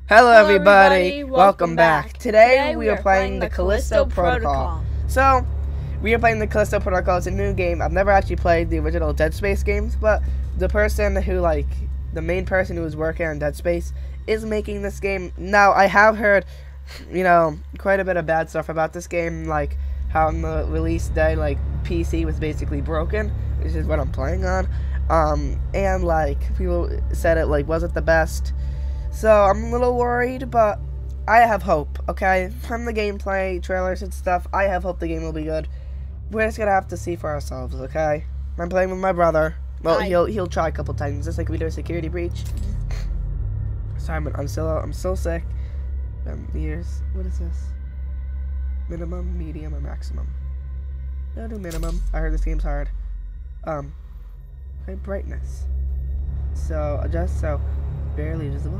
Hello everybody, welcome back. Today we are playing the Callisto Protocol. So, we are playing the Callisto Protocol. It's a new game. I've never actually played the original Dead Space games, but the person who, the main person who was working on Dead Space is making this game. Now, I have heard, quite a bit of bad stuff about this game, like how on the release day, PC was basically broken, which is what I'm playing on. And people said it wasn't the best. So I'm a little worried, but I have hope, okay? From the gameplay, trailers and stuff, I have hope the game will be good. We're just gonna have to see for ourselves, okay? I'm playing with my brother. Well, he'll try a couple times, just like we do a security breach. Sorry, I'm still sick. Years. What is this? Minimum, medium, or maximum? I'll do minimum. I heard this game's hard. Okay, brightness. So adjust so barely visible.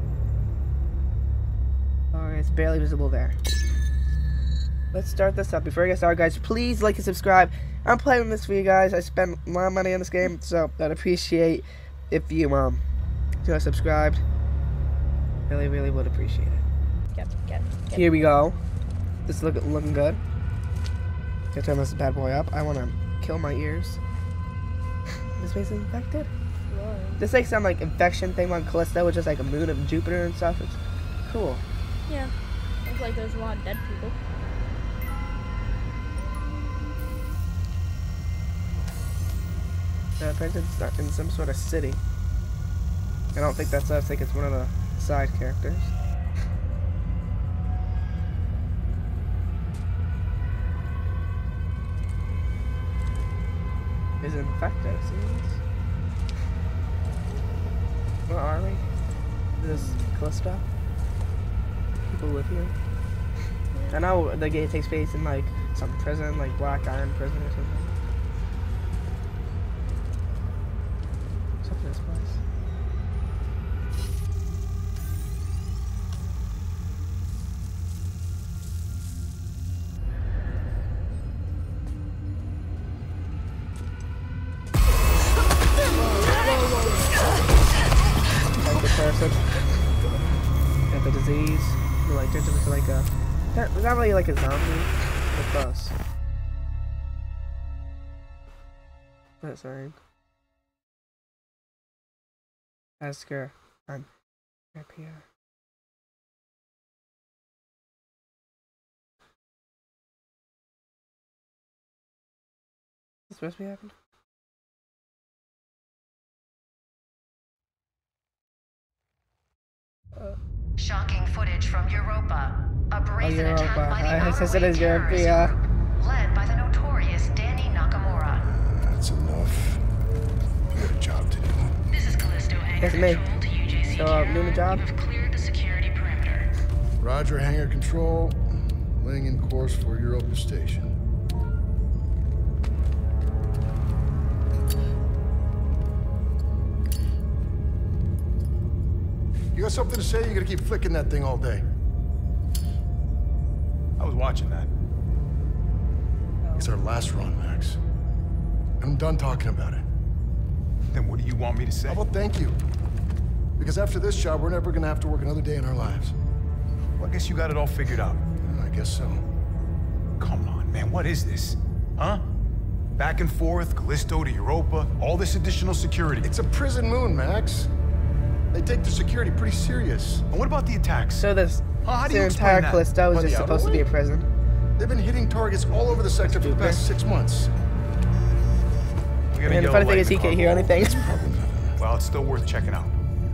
Alright, it's barely visible there. Let's start this up. Before I get started, guys, please like and subscribe. I'm playing this for you guys. I spend a lot of money on this game, so I'd appreciate if you subscribed. Really, really would appreciate it. Get. Here we go. This is looking good. Gotta turn this bad boy up. I want to kill my ears. This place is infected. Whoa. This some infection thing on Callisto, which is like a moon of Jupiter and stuff. It's cool. Yeah, looks like there's a lot of dead people. Apparently it's in some sort of city. I don't think that's us. I think it's one of the side characters. Is infected, it seems. Where are we? This is Callisto? People live here. I know the game takes place in some prison, like Black Iron prison or something. What's up in this place? Like the person. Got the disease. Turns into a not really like a zombie, but close. That's fine. Ask her. I'm up here. Is this supposed to be happening? Shocking footage from Europa. A brazen attack by the Outer terrorist group, led by the notorious Danny Nakamura. That's enough. You got a job to do. This is Callisto Hangar Control to UJC. So, doing the job? You've cleared the security perimeter. Roger, Hangar Control. Laying in course for Europa Station. You got something to say? You gotta keep flicking that thing all day. I was watching that. It's our last run, Max. I'm done talking about it. Then what do you want me to say? How about thank you? Because after this job, we're never gonna have to work another day in our lives. Well, I guess you got it all figured out. I guess so. Come on, man, what is this? Huh? Back and forth, Callisto to Europa, all this additional security. It's a prison moon, Max. They take the security pretty serious. And what about the attacks? So this How do you entire explain that? Callisto is Well, just yeah, supposed to be a prison. They've been hitting targets all over the sector for the past 6 months. We got a And the yellow funny light thing in is he the can't car. hear anything. Probably nothing. Well, it's still worth checking out.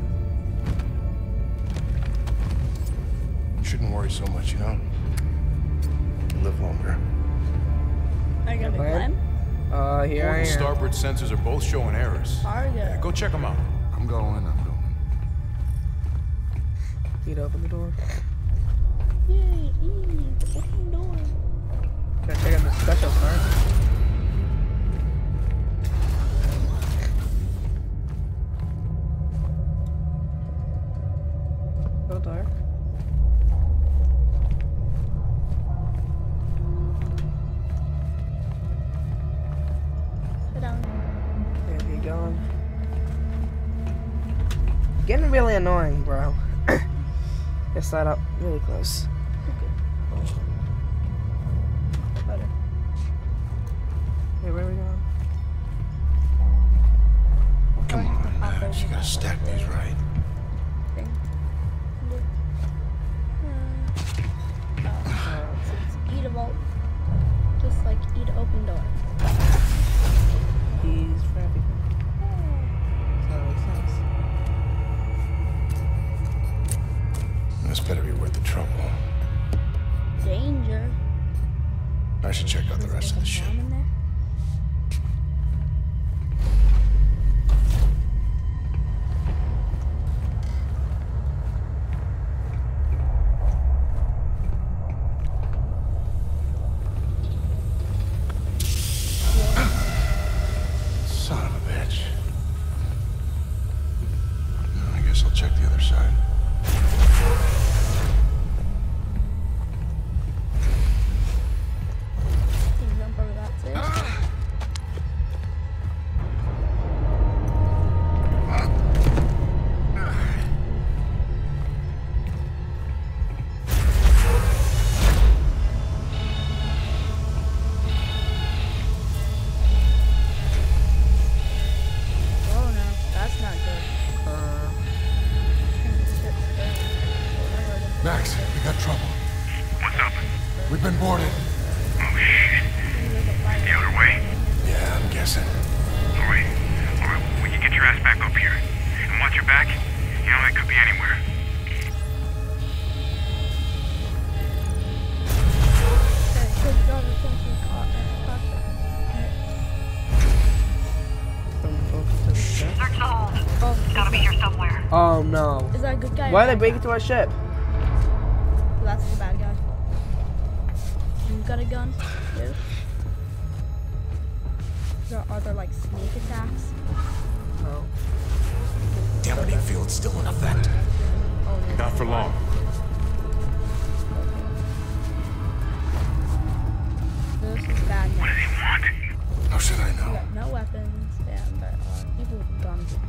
You shouldn't worry so much, you know? You live longer. Are you gonna be Plan? Glenn? Here Port I and am. starboard sensors are both showing errors. Are you? Yeah, go check them out. I'm going. Need to open the door. Yay, open the door. Gotta check out the special part. So dark. Getting really annoying, bro. Just slide up really close. Better. Wait, where are we going? Come on, Max. You gotta stack these right. Thing. It's eatable. Just like eat open door. He's for everything. So that makes sense. This better be worth the trouble. Danger. I should check out the rest of the ship. Bomb in there? Son of a bitch. I guess I'll check the other side. Can you jump over that too? Oh no, that's not good. Max, we got trouble. What's up? We've been boarded. Oh shit. The other way? Yeah, I'm guessing. Alright. Alright, we can get your ass back up here. And watch your back. You know, it could be anywhere. Search the hold. It's gotta be here somewhere. Oh no. Is that a good guy? Why did they break into our ship? That's the bad guy. You got a gun? Yes. Are there like sneak attacks? No. Dampening field's still in effect. Oh, no. Not for long. This is bad What do news. they want? How should I We know? got no weapons, and people with guns. So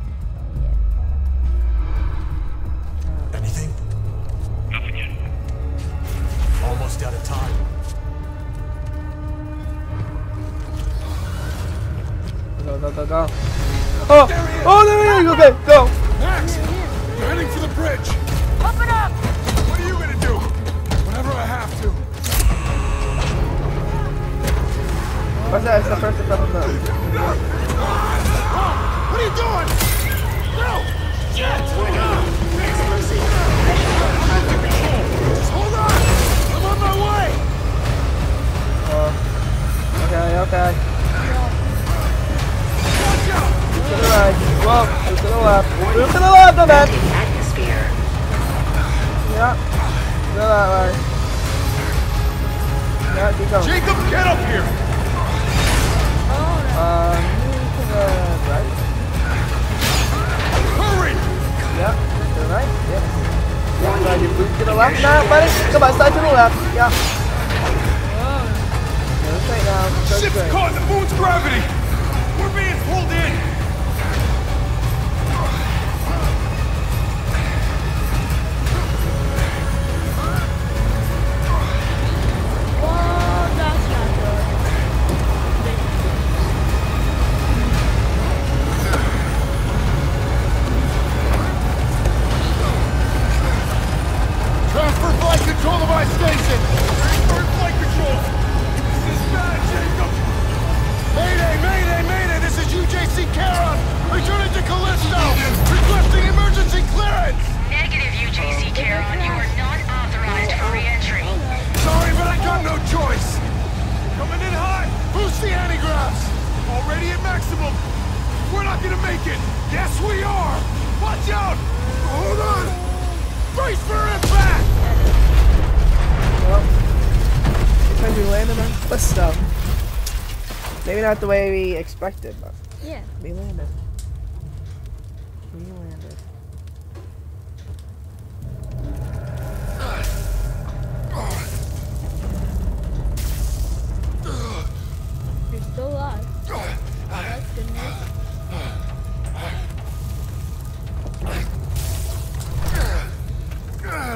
yeah. Anything? Nothing yet. Almost out of time. Go, go, go, go. Oh! Oh, there he is! Okay, go! Max! We're heading for the bridge! Open up! What are you gonna do? Whenever I have to. What's that? It's the first step of the... What are you doing? No! Shit! Just hold on! I'm on my way! Okay, okay. Watch out! Move to the right. Whoa, move to the left. Move to the left, no man! Atmosphere. Yeah. Go that way. Yeah, keep going. Jacob, get up here! Move to the right. Hurry! Yep. To the right. Yep. Yeah, so you move to the left now, buddy. Come on, slide to the left. Yeah. Go straight now. Go Ship's straight. caught in the moon's gravity! We're being pulled in! Whoa, that's not good. Transfer flight control to my station! Transfer flight control! This is bad, Jacob! Mayday, mayday, mayday! This is UJC Charon! Returning to Callisto! Requesting emergency clearance! Negative, UJC Charon. You are not authorized for re-entry. Sorry, but I got no choice! Coming in hot! Boost the anti-gravs! Already at maximum! We're not gonna make it! Yes, we are! Watch out! Hold on! Brace for impact! Well, because we landed on Callisto. Maybe not the way we expected, but Yeah. we landed. We landed. You're still alive. Oh, that's good news.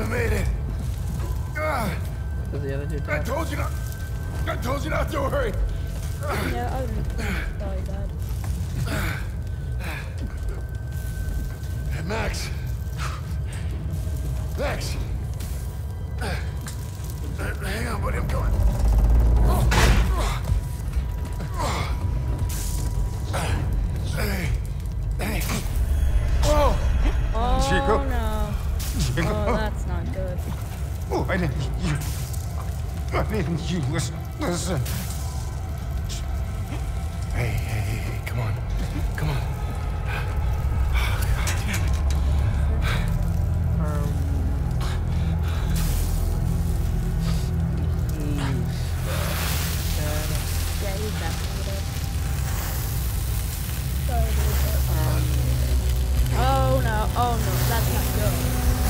made it. Does the other dude die? I told you not to worry. Yeah, I would die bad. Hey, Max. Hang on, buddy, I'm coming. Hey. Whoa. Oh Chico. no. Oh, that's not good. Oh, I didn't you listen. Hey, come on. Oh, God damn it. Yeah, he's definitely dead. Oh no, that's not good.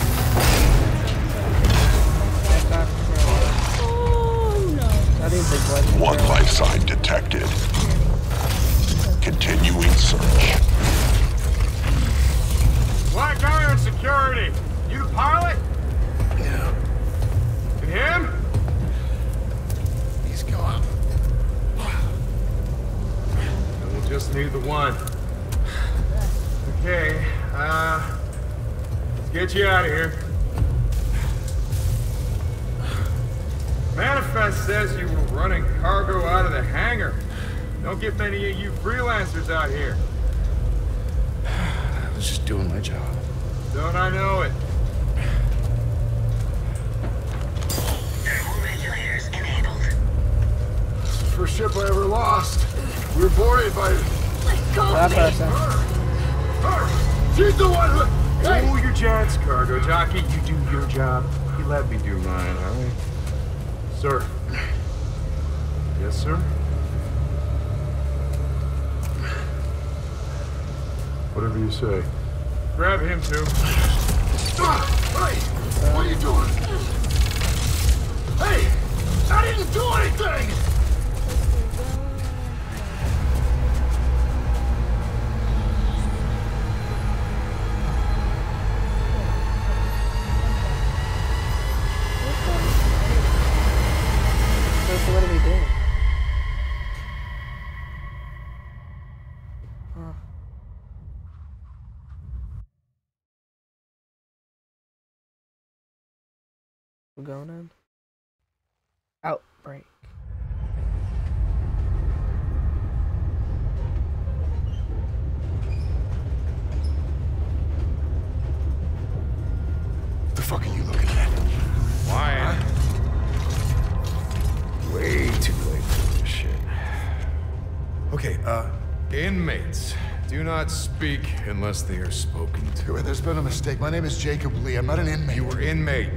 Oh no. That is a One life sign detected. Continuing search. Black Iron Security. You the pilot? Yeah, And him? he's gone. And we'll just need the one. Okay, let's get you out of here. Manifest says you were running cargo out of the hangar. Don't get many of you freelancers out here. I was just doing my job. Don't I know it? Regulators enabled. This is the first ship I ever lost. We were boarded by... That person. Her! She's the one who... Hey! Cool your jets, cargo jockey. You do your job. You let me do mine, all right? Sir. Yes, sir? Whatever you say. Grab him, too. Hey! What are you doing? Hey! I didn't do anything! So what are we doing? Huh. We're going in. Outbreak. What the fuck are you looking at? Why? Way too late for this shit. Okay, inmates do not speak unless they are spoken to. There's been a mistake. My name is Jacob Lee. I'm not an inmate. You were inmate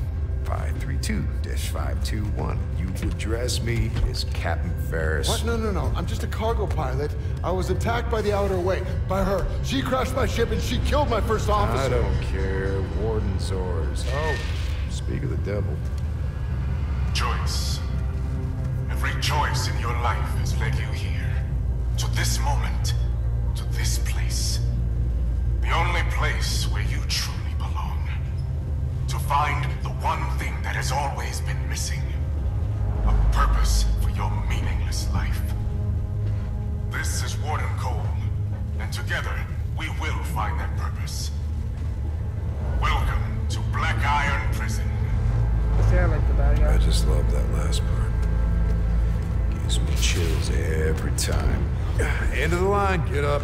532-521. You address me as Captain Ferris. What? No. I'm just a cargo pilot. I was attacked by the Outer Way. By her. She crashed my ship and she killed my first officer. I don't care. Warden's orders. Oh, speak of the devil. Choice. Every choice in your life has led you here. To this moment. To this place. The only place where you truly belong. To find the one thing that has always been missing. A purpose for your meaningless life. This is Warden Cole. And together, we will find that purpose. Welcome to Black Iron Prison. See, I like the bad guy. I just love that last part. Gives me chills every time. End of the line, get up.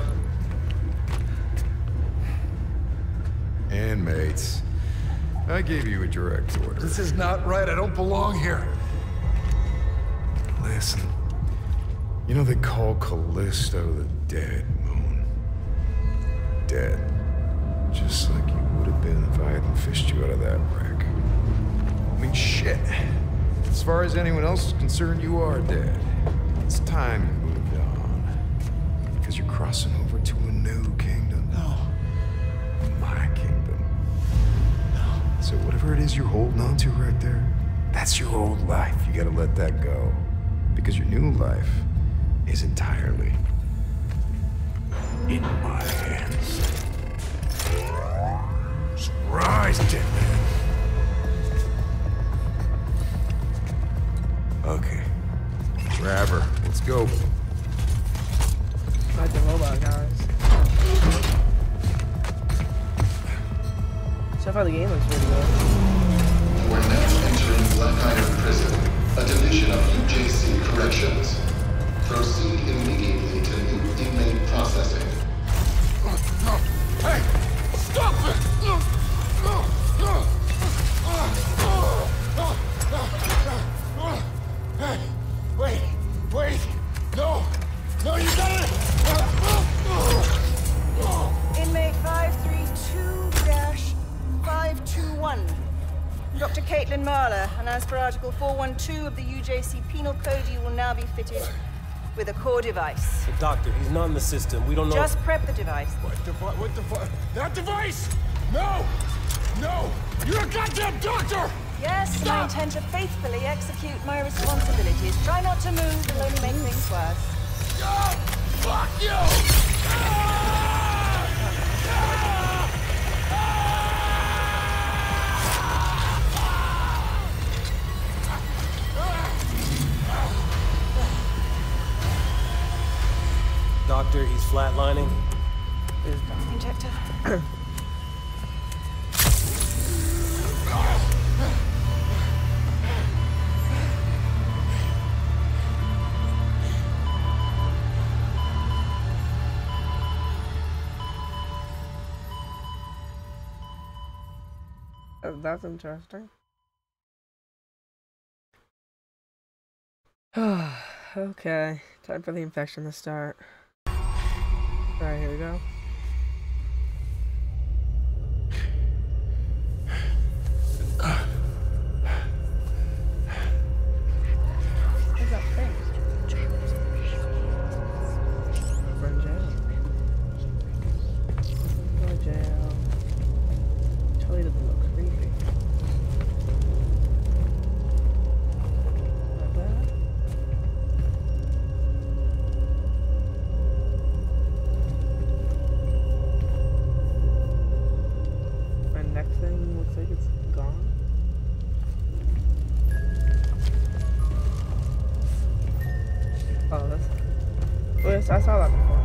Inmates, I gave you a direct order. This is not right. I don't belong here. Listen, you know they call Callisto the dead moon. Dead. Just like you would have been if I hadn't fished you out of that wreck. I mean, shit. As far as anyone else is concerned, you are dead. It's time you moved on. Because you're crossing over to a new kingdom. No. My kingdom. No. So whatever it is you're holding on to right there, that's your old life. You gotta let that go. Because your new life is entirely in my hands. Rise, dead man. Let's go. Like the robot guys. So far the game looks really good. We're now entering Black Iron Prison, a division of UJC Corrections. Proceed immediately to new inmate processing. Hey! Stop it! Hey! Wait! No, you got it! Inmate 532-521. Dr. Caitlin Marler, and as per Article 412 of the UJC Penal Code, you will now be fitted with a core device. Doctor, he's not in the system. We don't know. Just prep the device. What the fuck? That device? No! You're a goddamn doctor! Yes, and I intend to faithfully execute my responsibilities. Try not to move, it'll only make things worse. Oh, fuck you! Doctor, he's flatlining. Injector. That's interesting. Okay, time for the infection to start. Alright, here we go. What's up there? We're in jail. We're in jail. Totally doesn't look creepy. Not bad. My next thing looks like it's gone. Oh, that's... Oh, yes, I saw that before.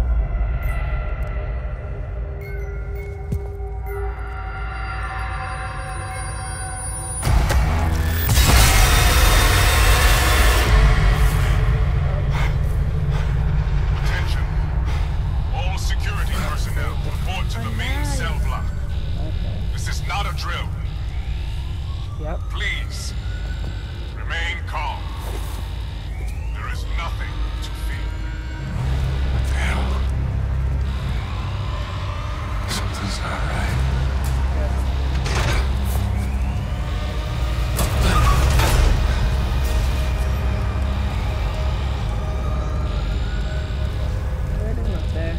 Attention. All security personnel report to the main cell block. This is not a drill. Yep. Please, remain calm. There is nothing to fear. What the hell? Something's not right. Up there.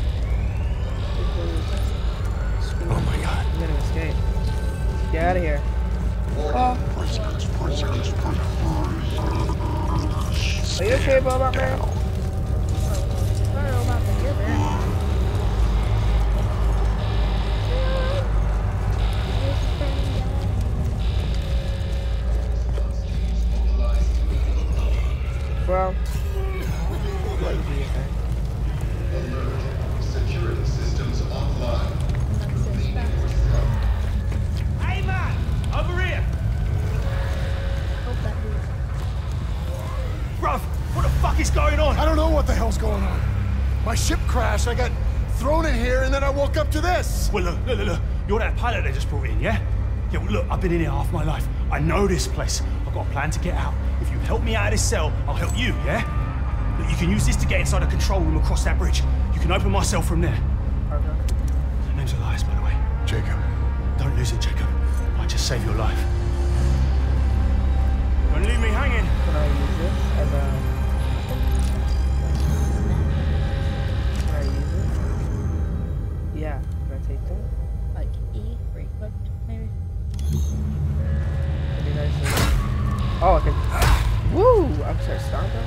Oh my god. I'm gonna escape. Get out of here. Are you okay, Robot Man? I don't know about the gear there. Well, what do you think? Security systems offline. Hey man, over here. Hope that moves. Bruv, what the fuck is going on? I don't know what the hell's going on. My ship crashed, I got thrown in here, and then I woke up to this. Well, look. You're that pilot they just brought in, yeah? Yeah, well, look, I've been in here half my life. I know this place. I've got a plan to get out. If you help me out of this cell, I'll help you, yeah? Look, you can use this to get inside a control room across that bridge. You can open my cell from there. Okay. The name's Elias, by the way. Jacob. Don't lose it, Jacob. I just saved your life. Don't leave me hanging. Can I use this as a... Can I use it? Yeah. Can I take that? Like E for equipped, maybe. That'd be nice. Oh, okay. Woo! I'm sorry, stop that.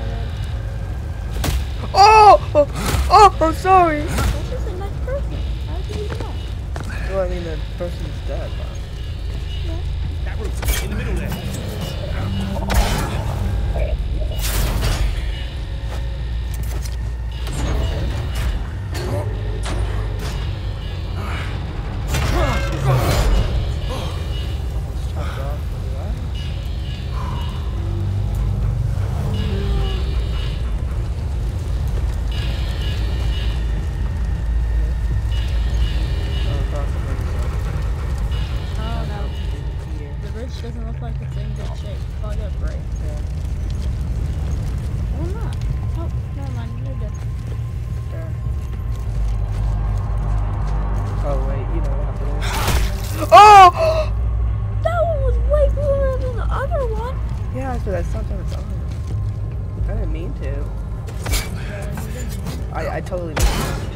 Oh! I'm sorry! That's just a nice person. How did you do that? Well, I mean, the person's dead, but... That room's in the middle there. dodge doesn't look like it's in good shape. Oh, I got great. Yeah. Or not. Oh, never mind. You're good. Yeah. Oh wait, you know what happened. Oh! That one was way cooler than the other one. Yeah, so that stopped on its own. I didn't mean to. I totally didn't.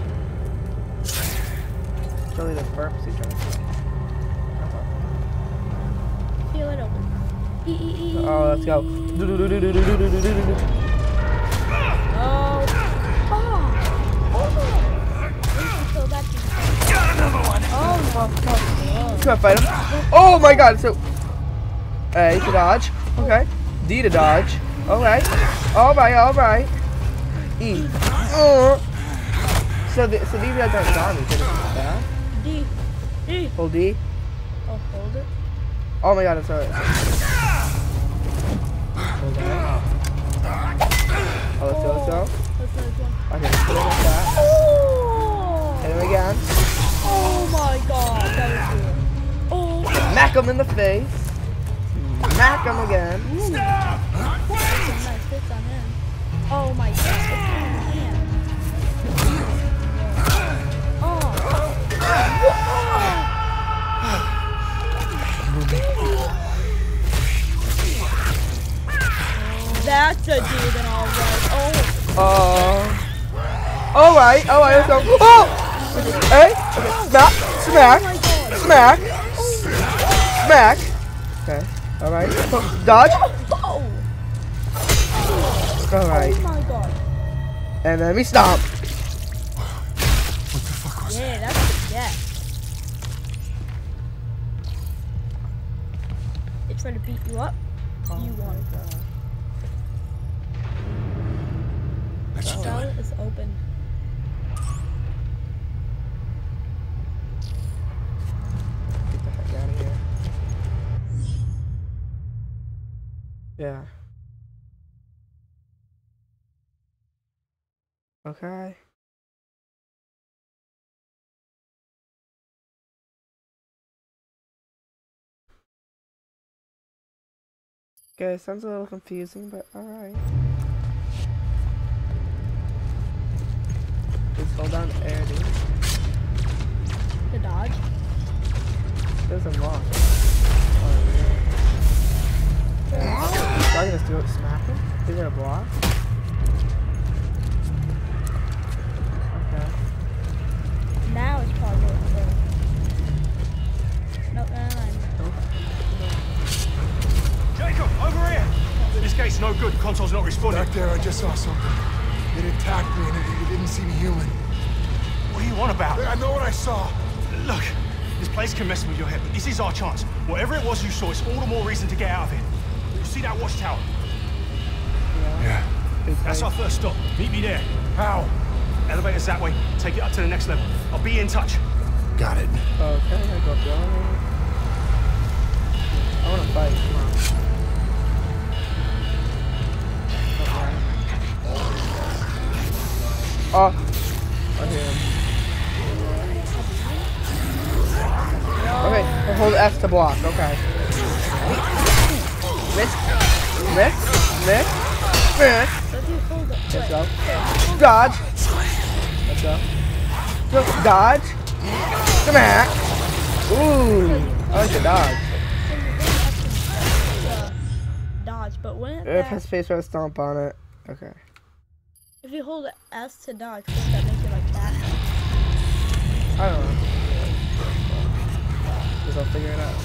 Totally the purpose he's trying to do. Feel it open. Oh, let's go. Oh. Come on, fight him. Oh my god, so... A to dodge. Okay. D to dodge. Alright. Alright. E. So these guys aren't zombies, they're just bad? D. Hold D. Oh, hold it. Oh my god, it's alright. Hold on. Oh, let's go. Okay, put it like that. Oh! Hit him again. Oh my god, that was cool. Oh! Smack him in the face. Smack him again. Stop! Nice hits on him. Oh my god, it's on him. Oh! That's a demon, alright. Oh! Alright, let's go. Oh! Hey! Smack! Okay, alright. Dodge! Alright. Oh my god. And then we stomp. What the fuck was that? Yeah, that's a death. It's trying to beat you up. You want it. That should do Cell it. is open. Get the heck out of here. Yeah. Okay. Okay, sounds a little confusing, but alright. Just hold down air, dude. The dodge. Doesn't lock. Oh, yeah. So I can just do it, smack him? Is there a block? Okay. Now it's probably through. Nope, no. Jacob, over here! This gate's no good. Console's not responding. Back there, I just saw something. It attacked me and it didn't seem human. What do you want about? I know what I saw. Look, this place can mess with your head, but this is our chance. Whatever it was you saw, it's all the more reason to get out of here. You see that watchtower? Yeah. That's our first stop. Meet me there. How? Elevator's that way. Take it up to the next level. I'll be in touch. Got it. Okay, I go up the elevator. I wanna fight, come on. Oh, I hear him. Okay, we'll hold F to block, okay. Miss. Let's go. Dodge. Let's go. Dodge. Smack. Ooh, I like the dodge. Dodge, but when If I space or stomp on it. Okay. if you hold S to dodge, wouldn't that make it like that? I don't know. Guess I'll figure it out.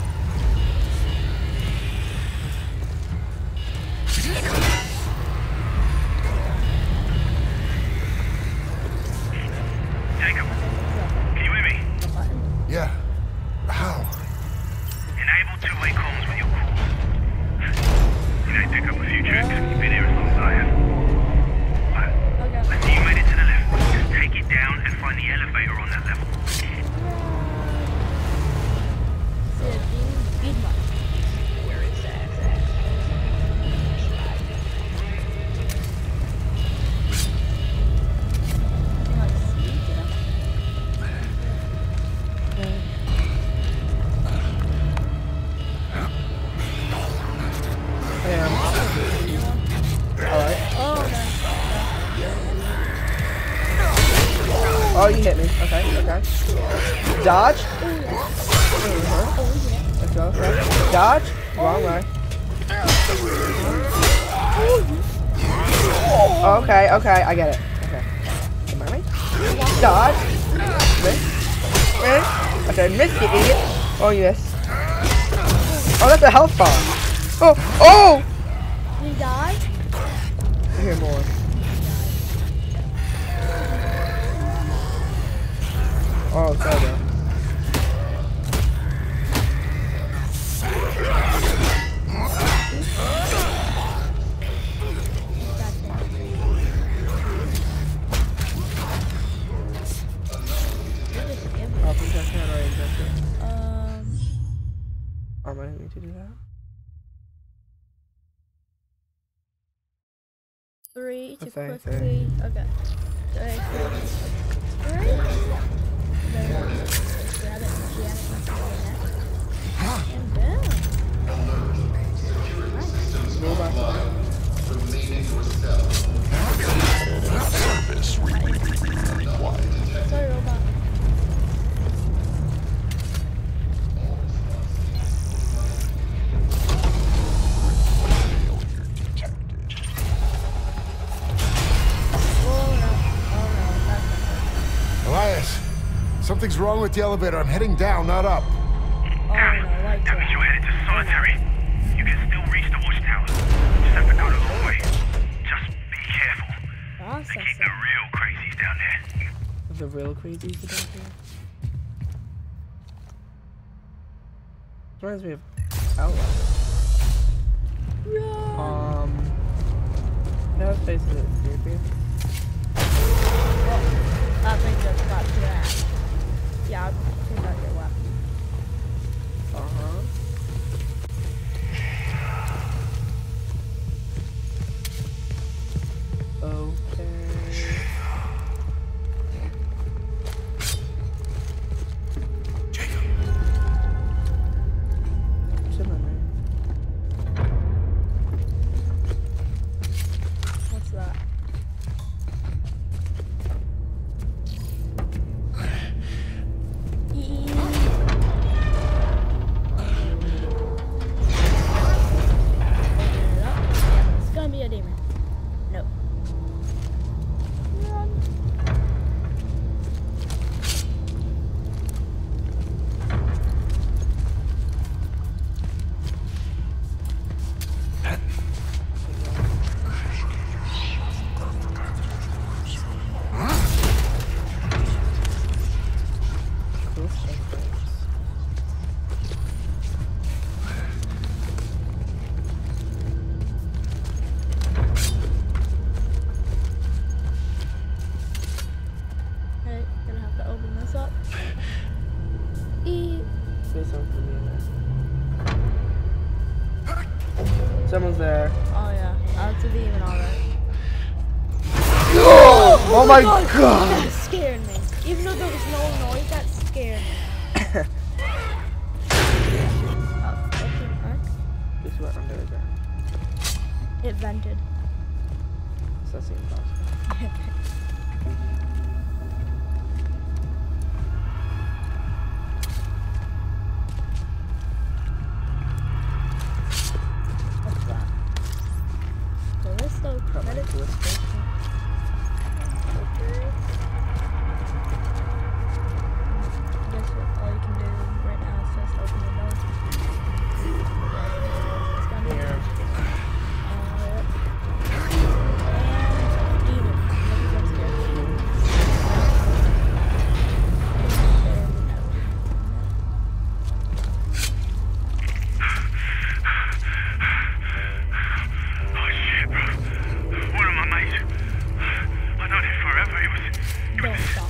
Jacob, can you hear me? Yeah. How? Enable two-way comms with your calls. You know, pick up a few tricks. You've been here as long as I have. I see you made it to the lift. Just take it down and find the elevator on that level. Where is that? Okay. Dodge. Let's go. Dodge. Wrong way. Okay. I get it. Okay. Am I right? Dodge. Miss. Okay, miss, you idiot. Oh, yes. Oh, that's a health bar. Oh! Did he die? I hear more. Oh, sorry, bro. I didn't need to do that. 3 to Okay, quickly. Okay. 3. And boom. Sorry, robot. Something's wrong with the elevator. I'm heading down, not up. Oh no, like that means you're headed to solitary. You can still reach the watchtower. Just have to go the long way. Just be careful. They keep the real crazies down there. The real crazies down here? Reminds me of Outlander. That place is creepy. That thing just got to that. Yeah, I'll take out your weapon. Okay. Jacob. What's that? It's gonna be a demon. Nope. Run. Someone's there. Oh yeah, that's a demon, alright. Oh my god! That scared me. Even though there was no noise, that scared me. This went under the ground. It vented. So that seems possible. What's that? Callisto Protocol. Guess what? All you can do right now is just open the door. It's gonna be Yeah. And demon. Maybe I'm scared. Oh shit, bro. One of my mates. I known him forever. Don't stop.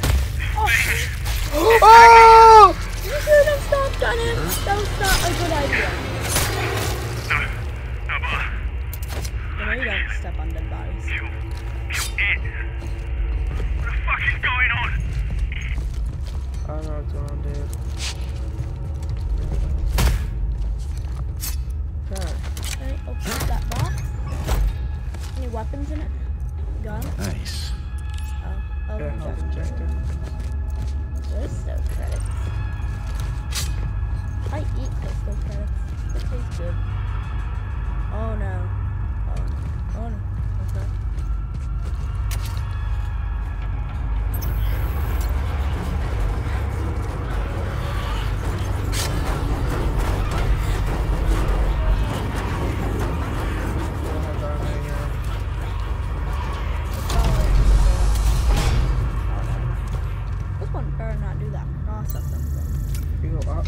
Oh! You should have stopped on him. That was not a good idea. No, but You know you don't step on dead bodies. kill it. What the fuck is going on? I don't know what's going on, dude. God. Okay, open up that box. Any weapons in it? Gun? Nice. Oh, Yeah, health injector. injector. Callisto credits. I eat Callisto credits. It tastes good. Oh no. Oh no. Okay. This one better not do that processing thing. You go up.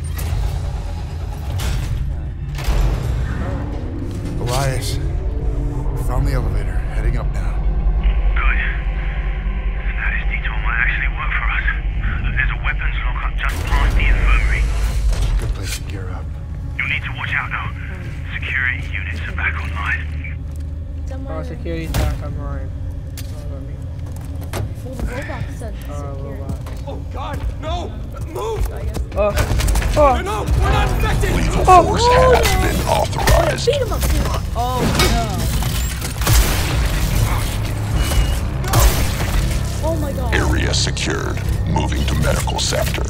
Elias, found the elevator, heading up now. Good. Now this detour might actually work for us. There's a weapons lockup just past the infirmary. Good place to gear up. You'll need to watch out though. Security units are back online. Somewhere. Oh, security's back online. Well, the robot said security. Oh God, no! Move! So I guess. Oh. No, we're not infected! Lethal force has been authorized. Beat him up too. Oh no. Oh my god. Area secured. Moving to medical sector.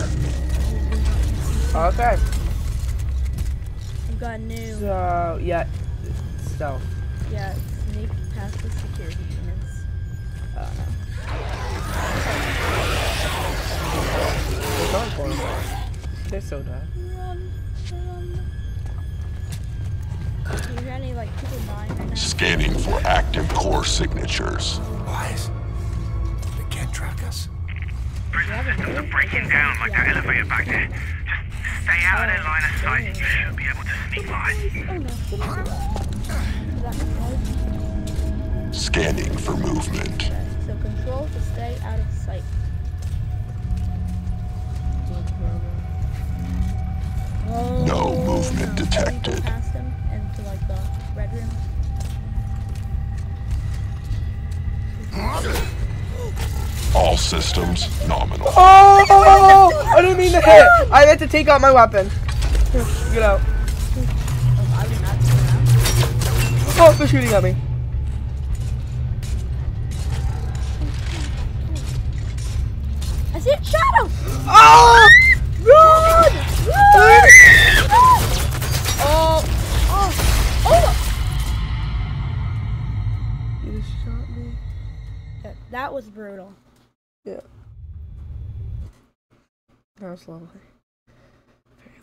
Okay. We've got new. So, yeah. Stealth. Yeah, sneak past the security units. Oh no. They're going for them. They're so dead. Run. Do you hear any like people dying right now? Scanning for active core signatures. Elias, they can't track us. Prison systems are breaking down like that elevator back there. Just stay out of their line of sight and you should be able to sneak by. Oh no. Scanning for movement. So control to stay out of sight. Oh, No movement no. detected. Go past him into like the red room. All systems nominal. Oh! I didn't mean to hit. I meant to take out my weapon. Get out. Oh, I did not do that. Oh, they're shooting at me. I see a shadow! Oh! Run! Run! Oh! Oh! Oh! You just shot me. Yeah, that was brutal. Yeah. That was lovely. Very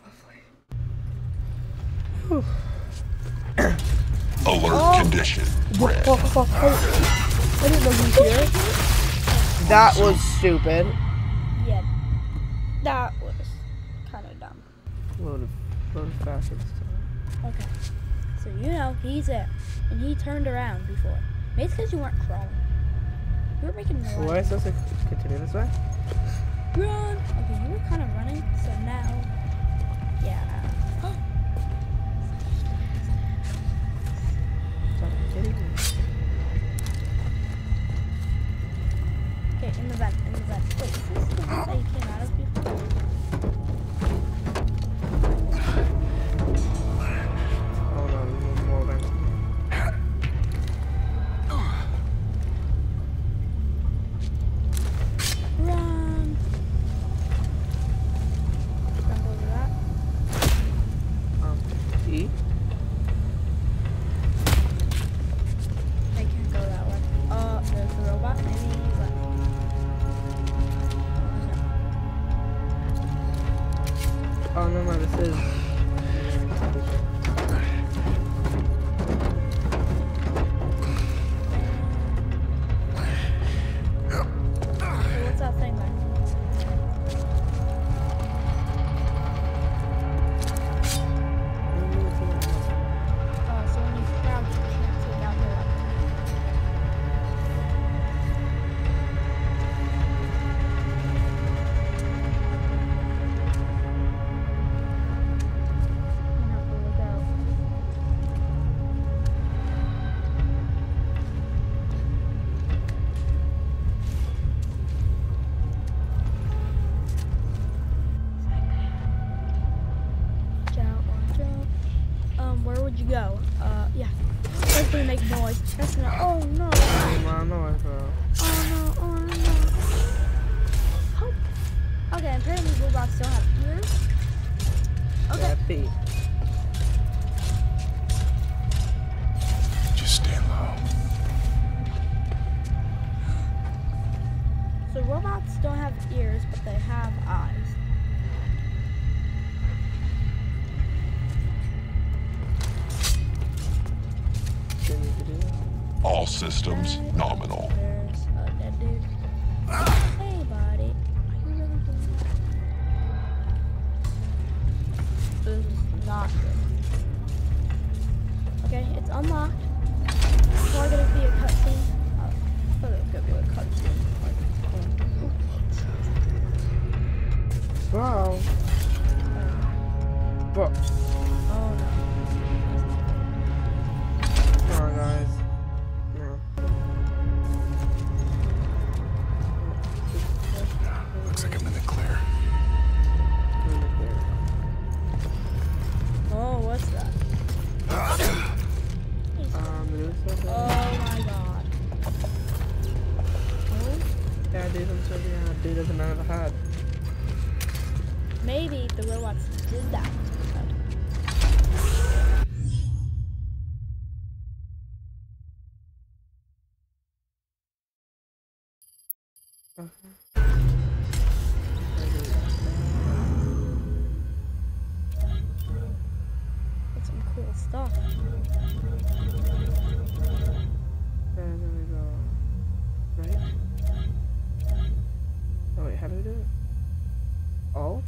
lovely. Whew. Alert condition. Red. I didn't know he was here. That was stupid. Yeah. That was kind of dumb. Load of fashions. Okay. So you know he's there. And he turned around before. Maybe it's because you weren't crawling. You were making noise. Why is this supposed to continue this way? Run! Okay, you were kind of running, so now... Yeah. Stop kidding me. Okay, in the vent, in the vent. Wait, is this the vent that you came out of before? Oh no, more vents. Run! Don't go to that. E? I can't go that way. There's the robot. Maybe he's left. Oh no, this is. What's that thing there? So when you crouch, you can't take out the weapon. You have to look out. Watch out, watch out. Where would you go? Yeah. That's gonna make noise. That's gonna. Oh no. I know, bro. Oh no. Oh no. Help. Okay, apparently robots don't have ears. Okay. They have feet. Just stand low. So robots don't have ears, but they have eyes. All systems nominal. There's a dead dude. Hey, buddy. Are you really doing that? This is not good. Okay, it's unlocked. It's probably gonna be a cutscene. Oh, I thought it was gonna be a cutscene. Wow. Bro. Oh no. Come on, guys. No. Looks like I'm in the clear. Oh, what's that? Oh my god. Oh? Yeah, dude, I'm so yeah, dude doesn't have a head. Maybe the robots did that. That's some cool stuff. And then we go right. Oh wait, how do we do it? Alt?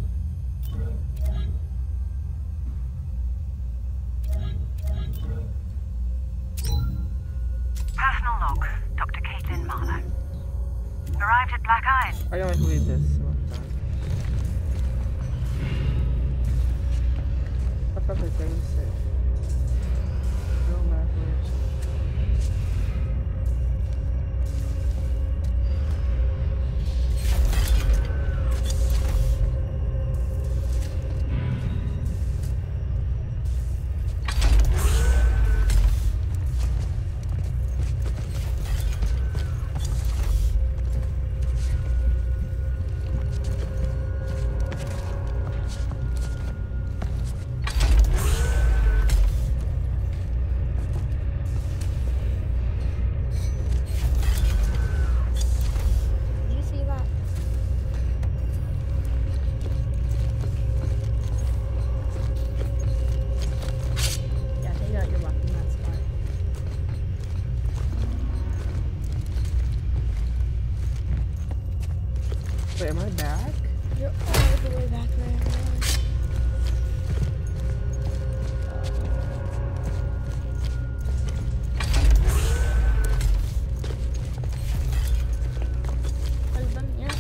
Personal log, Dr. Caitlin Marlowe. Arrived at Black Iron. I can like read this some of the time. I thought they were safe. Go backwards. Did you see that? Yeah, take out your weapon, that's smart. Wait, am I back? You're all the way back there. Husband, yeah.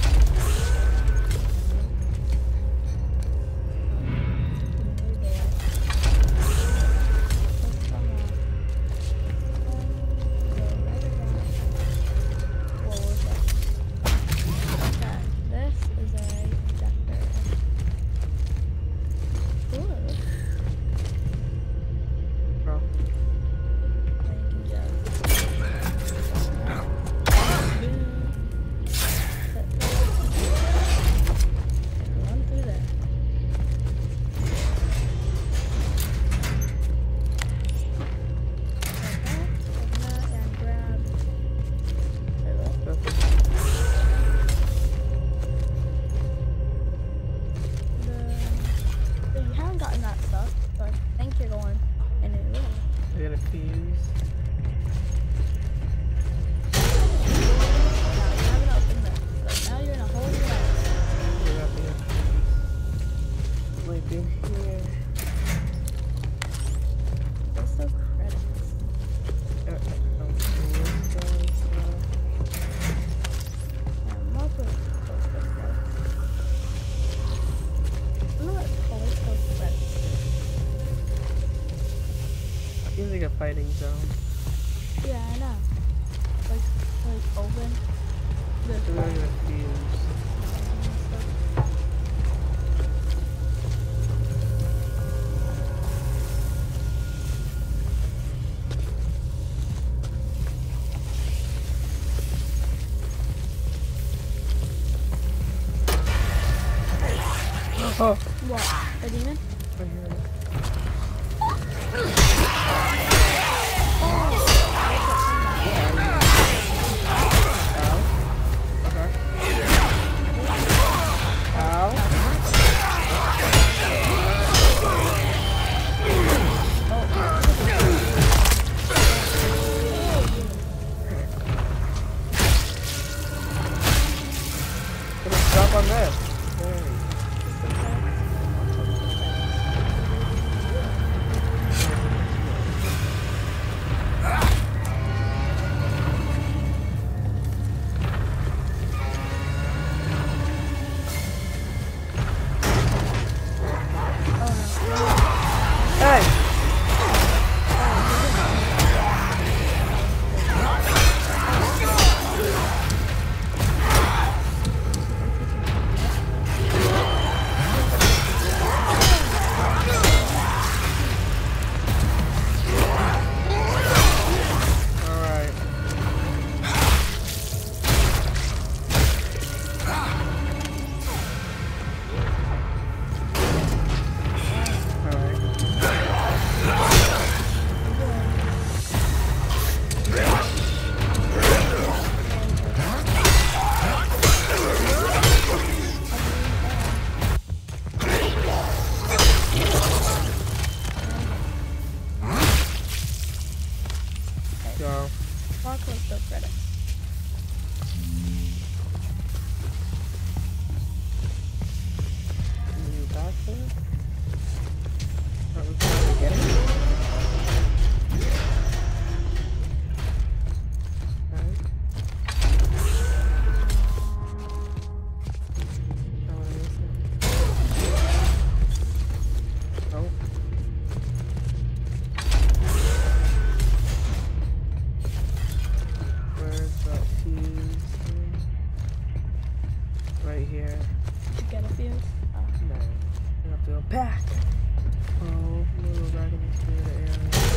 This is a projector. Ooh. Bro. Thank you, Joe. Run through there. Open that and grab. There we go. So you haven't gotten that stuff, so I think you're going in a room. I got a fuse. Now you haven't opened this, so now you're in a whole new life. I got the fuse. Like in here. What's the credits? Marco Callisto credits. I know what Callisto credits. Seems like a fighting zone. Yeah, I know. Like open. Good. So we're gonna fuse. Oh. What? A demon? Stop on this. Hey! Callisto credits. New doctor? What was trying to get him? Right here. Did you get a fuse? Oh. No. You have to go back. Oh, we'll go back in the theater area.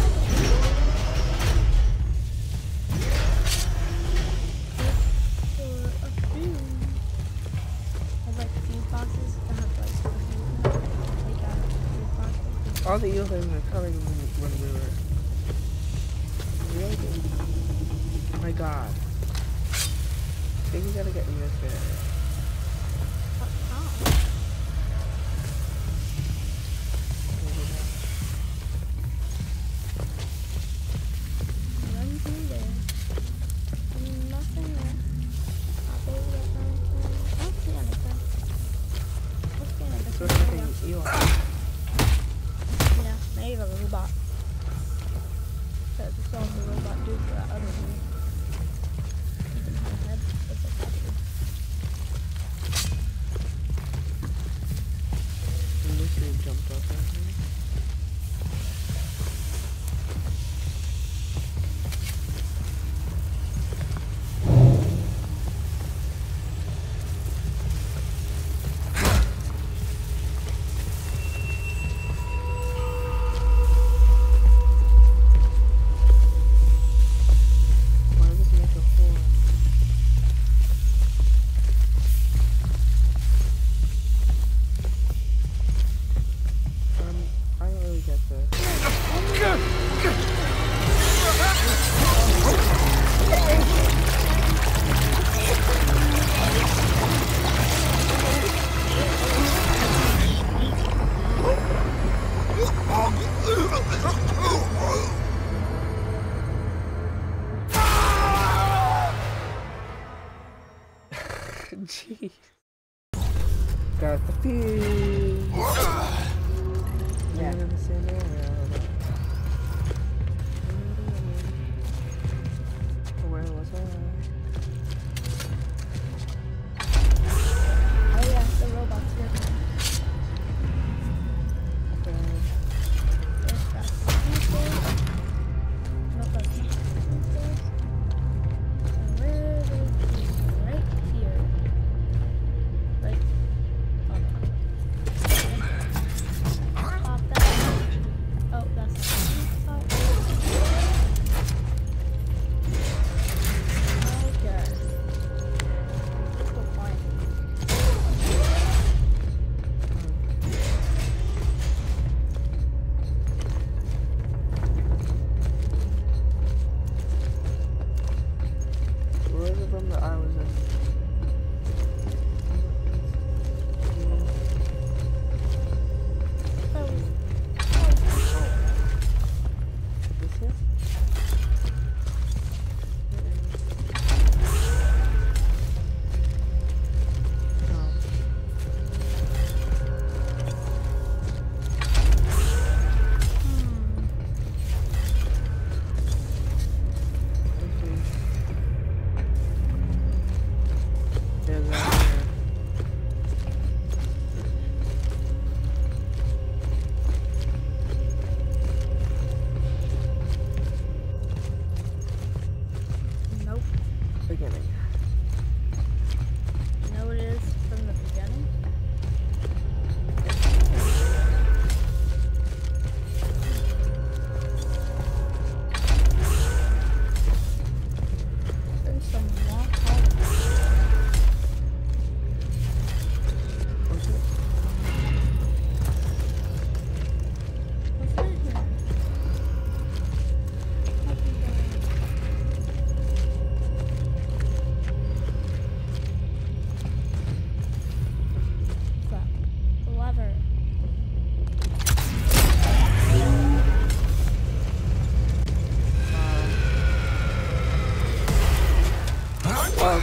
A fuse. There's like fuse boxes that have like a fuse in them. Take out fuse boxes. All the evil things are coming when we were. Really? Oh my god. I think you gotta get in this area. Yeah, maybe a robot. Because it's all the robot do for that other one. Even her head looks like that dude. And this dude jumped up right here. Jeez. Got the fuse. Yeah. In the same area. Where was I? Oh yeah, the robot's here. Okay. There's that fuses. Nope, that's not fuses. And where is it? Right here. Right. Oh no.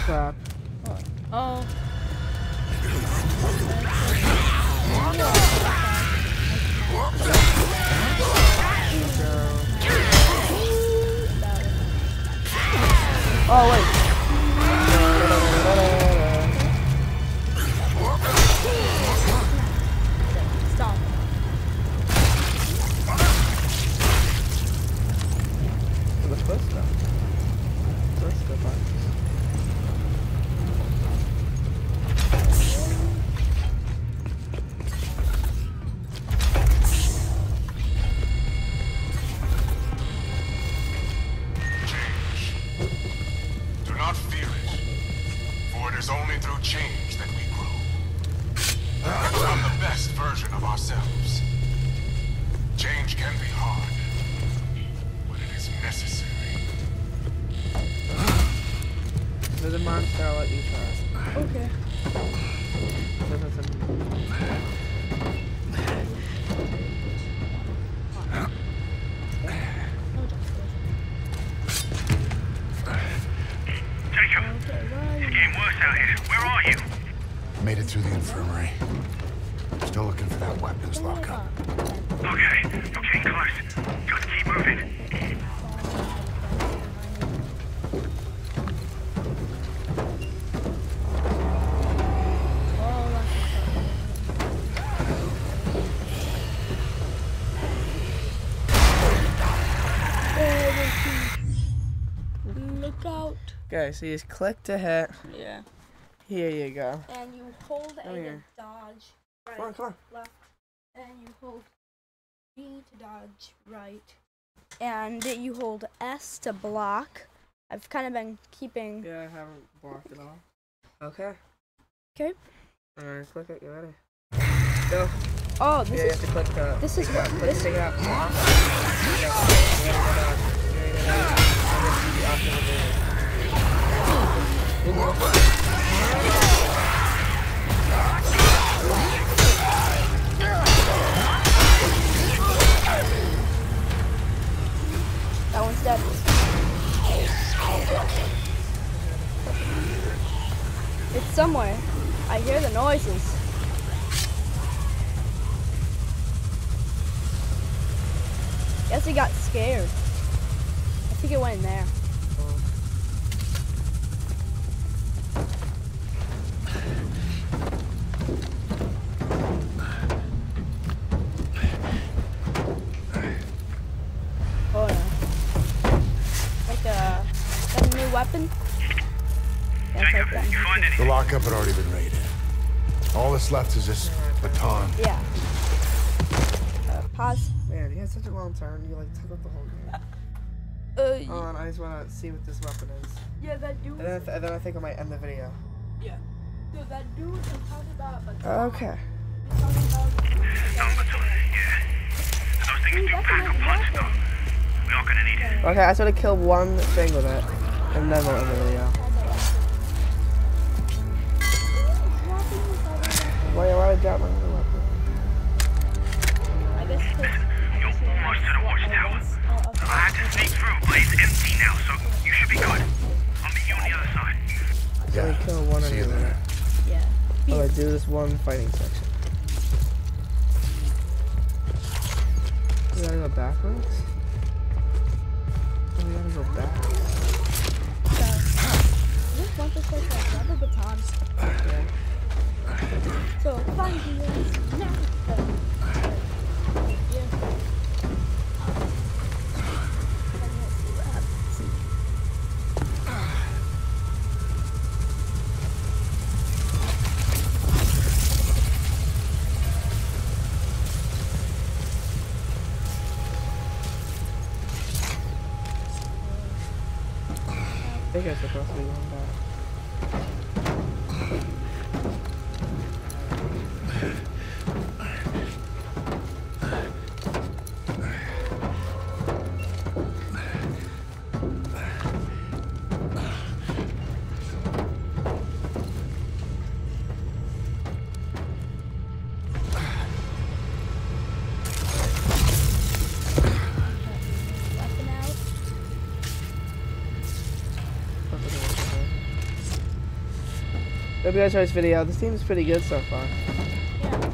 crap. Oh. Oh, wait. Stop. The first stuff. First stuff. Do not fear it, for it is only through change that we grow. We become the best version of ourselves. Change can be hard, but it is necessary. There's a monster, I'll let you try. Okay. Jacob, it's getting worse out here. Where are you? Made it through the infirmary. Still looking for that weapons lockup. Okay, you're getting close. Just keep moving. Look out. Okay, so you just click to hit. Yeah. Here you go. And you hold A to here. dodge right, Come on, come on. left, and you hold B to dodge right, and you hold S to block. I've kind of been keeping. Yeah, I haven't blocked it all. Okay. Okay. Alright, click it, get ready. Go. Oh, Yeah, you have to click the. this is take it out, click this. take it out. That one's dead. It's somewhere. I hear the noises. Guess he got scared. I think it went in there. Oh no. Like a new weapon? Yeah, Jacob, like you that. find anything? The lockup had already been raided. All that's left is this baton. Yeah. Pause. Man, he has such a long turn. You like took up the whole game. Hold on, I just want to see what this weapon is. Yeah, that dude. And then I think I might end the video. Yeah. So that dude was talking about. Okay. Some baton, yeah. Those things do pack a punch, though. We are gonna need it. Okay, I just want to kill one thing with it. And then we'll end the video. Why did I drop my other weapon? I guess You're almost to the watchtower. I had to sneak through, but it's empty now, so you should be good. I'll meet you on the other side. Yeah. Kill one See you enemy. there. Yeah. Oh, I do this one fighting section. We gotta go backwards? Oh, we gotta go back. So, just want this like a rubber baton. Okay. So, find you now. Yeah. I think I'm supposed to be going back. Weapon out. Hope you guys enjoyed this video. This seems pretty good so far. Yeah.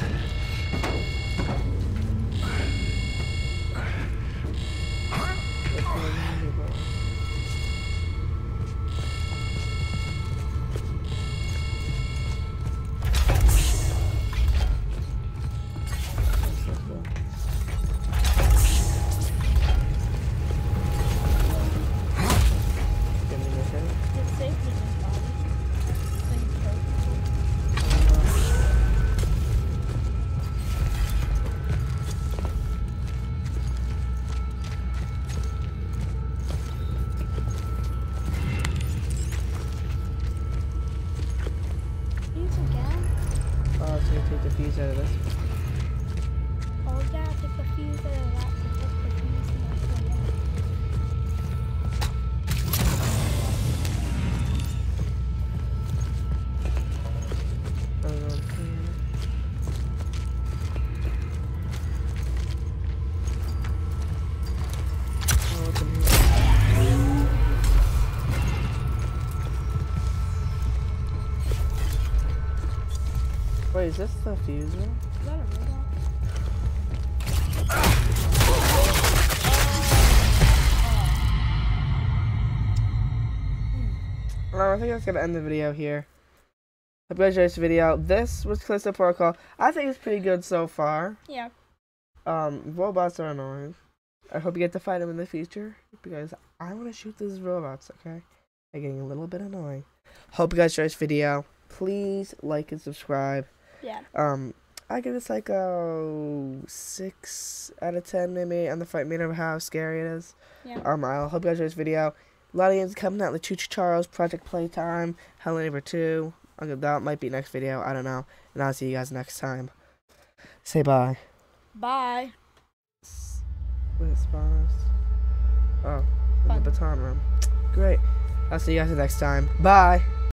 It's safe in his body. Fuse again? Oh, it's gonna take the fuse out of this. Oh yeah, take the fuse out of that to put the fuse in that one. Wait, is this the fuse one? Is that a robot? I think that's gonna end the video here. Hope you guys enjoyed this video. This was Callisto Protocol. I think it's pretty good so far. Yeah. Robots are annoying. I hope you get to fight them in the future because I want to shoot these robots. Okay, they're getting a little bit annoying. Hope you guys enjoyed this video. Please like and subscribe. Yeah. I give this like a 6 out of 10 maybe on the fight meter of how scary it is. Yeah. I hope you guys enjoyed this video. A lot of games coming out, like Choo Choo Charles, Project Playtime, Hello Neighbor 2. Okay, that might be next video. I don't know. And I'll see you guys next time. Say bye. Bye. What is spawns? Oh, in the baton room. Great. I'll see you guys next time. Bye.